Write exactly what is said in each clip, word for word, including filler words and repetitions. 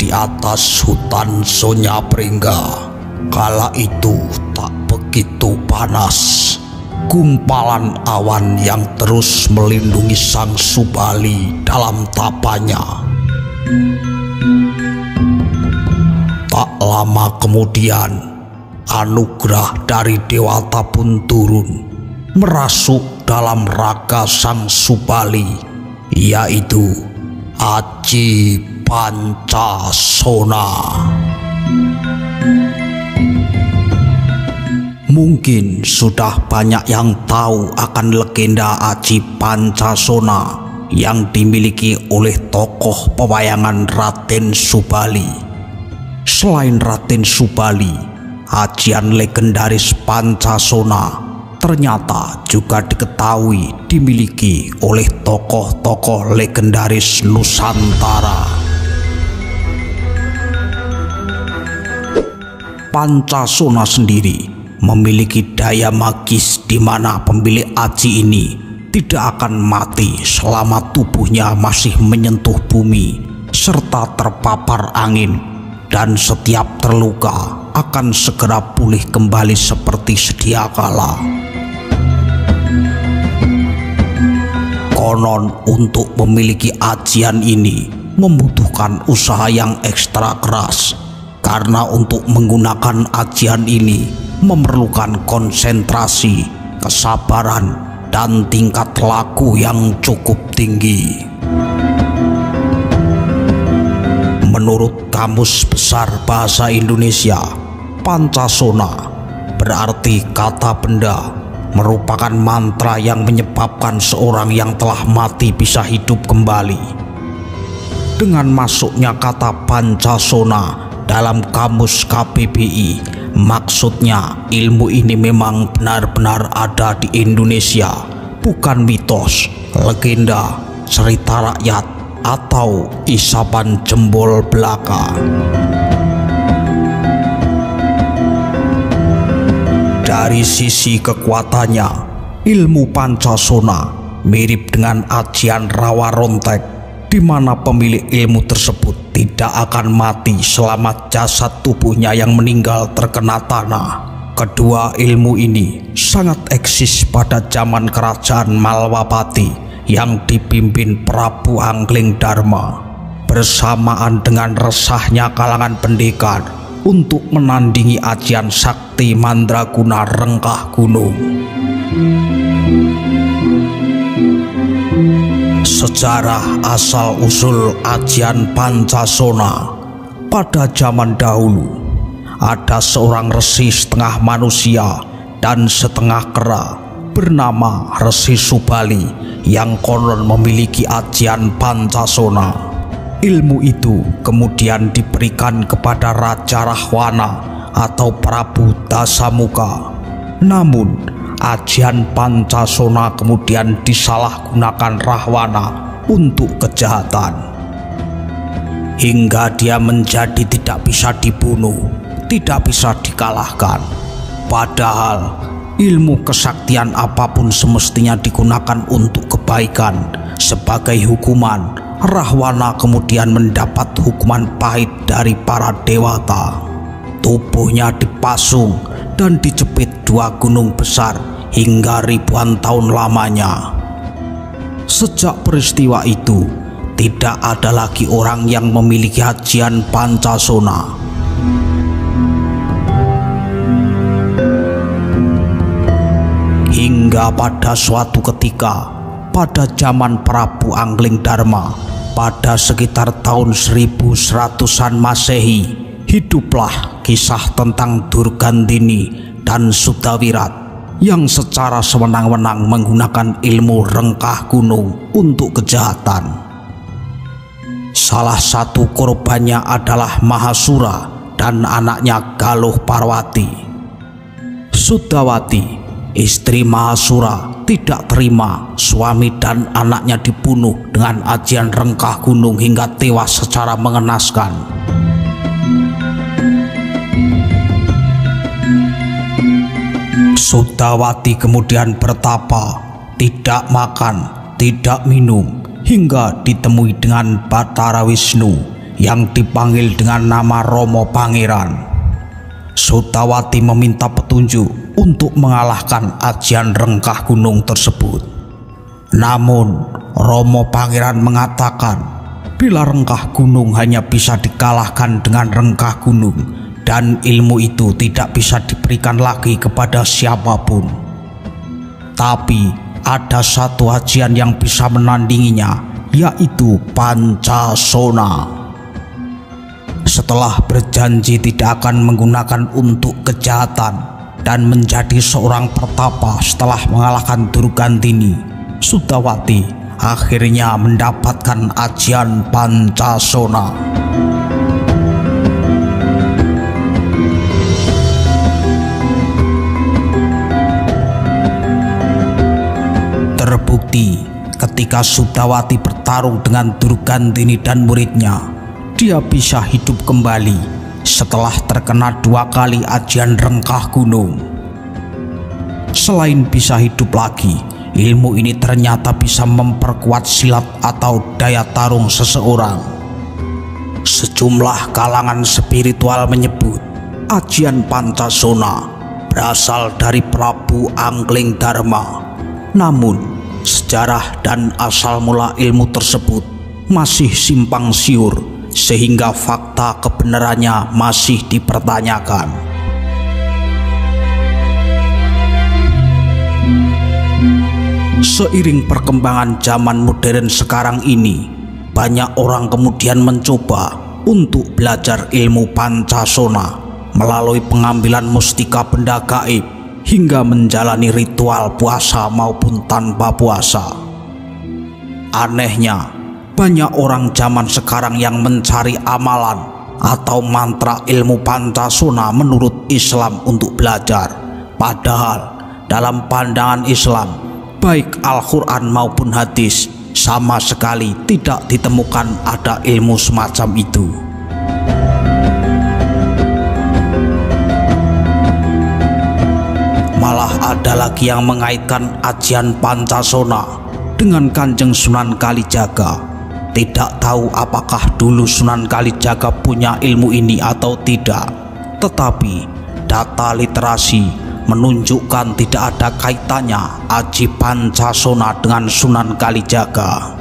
di atas hutan Sonyapringga. Kala itu tak begitu panas. Gumpalan awan yang terus melindungi Sang Subali dalam tapanya. Tak lama kemudian, anugerah dari Dewata pun turun, merasuk dalam raga Sang Subali, yaitu Aji Pancasona. Mungkin sudah banyak yang tahu akan legenda Aji Pancasona yang dimiliki oleh tokoh pewayangan Raden Subali. Selain Raden Subali, ajian legendaris Pancasona ternyata juga diketahui dimiliki oleh tokoh-tokoh legendaris Nusantara. Pancasona sendiri memiliki daya magis di mana pemilik aji ini tidak akan mati selama tubuhnya masih menyentuh bumi serta terpapar angin, dan setiap terluka akan segera pulih kembali seperti sedia kala. Konon untuk memiliki ajian ini membutuhkan usaha yang ekstra keras, karena untuk menggunakan ajian ini memerlukan konsentrasi, kesabaran, dan tingkat laku yang cukup tinggi. Menurut Kamus Besar Bahasa Indonesia, Pancasona berarti kata benda, merupakan mantra yang menyebabkan seorang yang telah mati bisa hidup kembali. Dengan masuknya kata Pancasona dalam Kamus K B B I, maksudnya ilmu ini memang benar-benar ada di Indonesia, bukan mitos, legenda, cerita rakyat, atau isapan jempol belaka. Dari sisi kekuatannya, ilmu Pancasona mirip dengan ajian rawa rontek, di mana pemilik ilmu tersebut tidak akan mati selama jasad tubuhnya yang meninggal terkena tanah. Kedua ilmu ini sangat eksis pada zaman kerajaan Malwapati yang dipimpin Prabu Anglingdarma, bersamaan dengan resahnya kalangan pendekar untuk menandingi ajian sakti mandraguna Rengkah Gunung. Sejarah asal-usul ajian Pancasona. Pada zaman dahulu, ada seorang resi setengah manusia dan setengah kera bernama Resi Subali yang konon memiliki ajian Pancasona. Ilmu itu kemudian diberikan kepada Raja Rahwana atau Prabu Dasamuka. Namun ajian Pancasona kemudian disalahgunakan Rahwana untuk kejahatan, hingga dia menjadi tidak bisa dibunuh, tidak bisa dikalahkan. Padahal ilmu kesaktian apapun semestinya digunakan untuk kebaikan. Sebagai hukuman, Rahwana kemudian mendapat hukuman pahit dari para dewata. Tubuhnya dipasung dan dijepit dua gunung besar hingga ribuan tahun lamanya. Sejak peristiwa itu, tidak ada lagi orang yang memiliki ajian Pancasona. Hingga pada suatu ketika, pada zaman Prabu Anglingdarma, pada sekitar tahun seribu seratusan Masehi, hiduplah kisah tentang Durgandini dan Sudawirat yang secara sewenang-wenang menggunakan ilmu Rengkah Gunung untuk kejahatan. Salah satu korbannya adalah Mahasura dan anaknya Galuh Parwati. Sudawati, istri Mahasura, tidak terima suami dan anaknya dibunuh dengan ajian Rengkah Gunung hingga tewas secara mengenaskan. Sudawati kemudian bertapa, tidak makan, tidak minum, hingga ditemui dengan Batara Wisnu yang dipanggil dengan nama Romo Pangeran. Sutawati meminta petunjuk untuk mengalahkan ajian rengkah gunung tersebut. Namun Romo Pangeran mengatakan bila rengkah gunung hanya bisa dikalahkan dengan rengkah gunung dan ilmu itu tidak bisa diberikan lagi kepada siapapun. Tapi ada satu ajian yang bisa menandinginya, yaitu Pancasona. Setelah berjanji tidak akan menggunakan untuk kejahatan dan menjadi seorang pertapa setelah mengalahkan Durgandini, Sutawati akhirnya mendapatkan ajian Pancasona. Terbukti ketika Sutawati bertarung dengan Durgandini dan muridnya, dia bisa hidup kembali setelah terkena dua kali ajian rengkah gunung. Selain bisa hidup lagi, ilmu ini ternyata bisa memperkuat silat atau daya tarung seseorang. Sejumlah kalangan spiritual menyebut ajian Pancasona berasal dari Prabu Angling Dharma. Namun, sejarah dan asal mula ilmu tersebut masih simpang siur, sehingga fakta kebenarannya masih dipertanyakan. Seiring perkembangan zaman modern sekarang ini, banyak orang kemudian mencoba untuk belajar ilmu Pancasona melalui pengambilan mustika benda gaib hingga menjalani ritual puasa maupun tanpa puasa. Anehnya, banyak orang zaman sekarang yang mencari amalan atau mantra ilmu Pancasona menurut Islam untuk belajar. Padahal dalam pandangan Islam, baik Al-Quran maupun hadis, sama sekali tidak ditemukan ada ilmu semacam itu. Malah ada lagi yang mengaitkan ajian Pancasona dengan Kanjeng Sunan Kalijaga. Tidak tahu apakah dulu Sunan Kalijaga punya ilmu ini atau tidak, tetapi data literasi menunjukkan tidak ada kaitannya aji Pancasona dengan Sunan Kalijaga.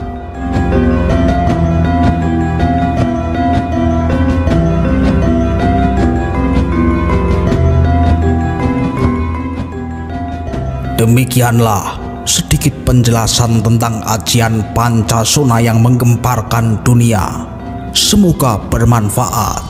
Demikianlah sedikit penjelasan tentang ajian Pancasona yang menggemparkan dunia. Semoga bermanfaat.